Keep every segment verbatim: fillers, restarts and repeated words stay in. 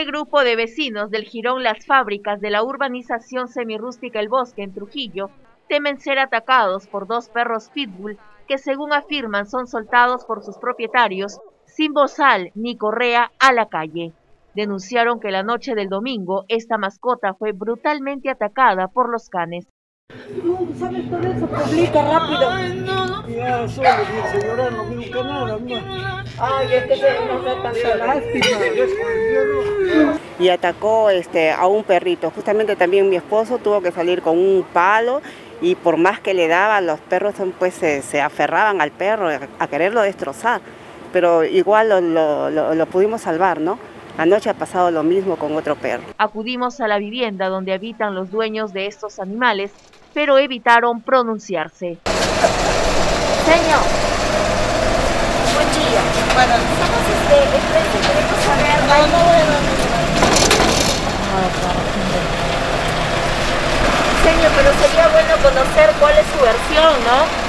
Este grupo de vecinos del jirón Las Fábricas de la urbanización semirrústica El Bosque en Trujillo temen ser atacados por dos perros pitbull que, según afirman, son soltados por sus propietarios sin bozal ni correa a la calle. Denunciaron que la noche del domingo esta mascota fue brutalmente atacada por los canes. No, ¿sabes todo eso? Publica rápido. Ay, no. Ya, solo dice llorar, no nunca nada, no. Ay, es que se nos da tanta lástima, ¿ves? Con el hierro. Y atacó este, a un perrito. Justamente también mi esposo tuvo que salir con un palo y por más que le daba, los perros pues se, se aferraban al perro a, a quererlo destrozar. Pero igual lo, lo, lo, lo pudimos salvar, ¿no? Anoche ha pasado lo mismo con otro perro. Acudimos a la vivienda donde habitan los dueños de estos animales, pero evitaron pronunciarse. Señor, buen día. Bueno, somos este, este, queremos saber... No, no, bueno, Señor, pero sería bueno conocer cuál es su versión, ¿no?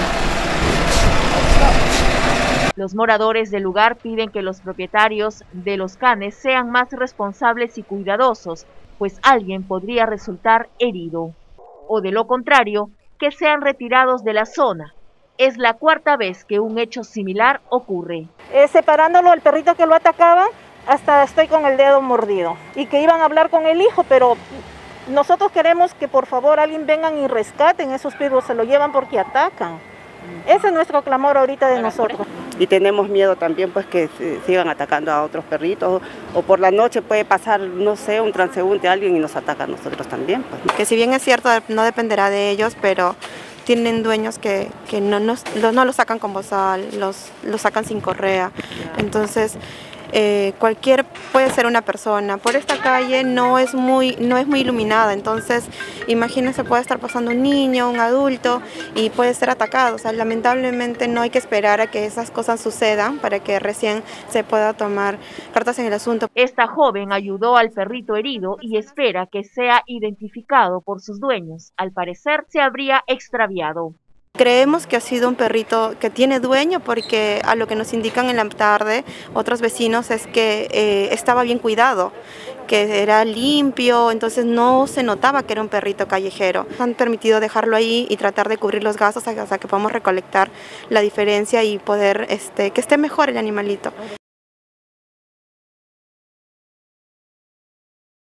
Los moradores del lugar piden que los propietarios de los canes sean más responsables y cuidadosos, pues alguien podría resultar herido. O de lo contrario, que sean retirados de la zona. Es la cuarta vez que un hecho similar ocurre. Eh, separándolo del perrito que lo atacaba, hasta estoy con el dedo mordido. Y que iban a hablar con el hijo, pero nosotros queremos que por favor alguien vengan y rescaten esos perros, se lo llevan porque atacan. Ese es nuestro clamor ahorita de nosotros. Y tenemos miedo también pues que sigan atacando a otros perritos, o por la noche puede pasar, no sé, un transeúnte, alguien y nos ataca a nosotros también. Pues. Que si bien es cierto, no dependerá de ellos, pero tienen dueños que, que no, nos, no los sacan con bozal, los, los sacan sin correa. Entonces, eh, cualquier puede ser una persona. Por esta calle no es muy, no es muy iluminada, entonces imagínense, puede estar pasando un niño, un adulto y puede ser atacado. O sea, lamentablemente no hay que esperar a que esas cosas sucedan para que recién se pueda tomar cartas en el asunto. Esta joven ayudó al perrito herido y espera que sea identificado por sus dueños. Al parecer se habría extraviado. Creemos que ha sido un perrito que tiene dueño porque a lo que nos indican en la tarde otros vecinos es que eh, estaba bien cuidado, que era limpio, entonces no se notaba que era un perrito callejero. Han permitido dejarlo ahí y tratar de cubrir los gastos hasta que podamos recolectar la diferencia y poder este, que esté mejor el animalito.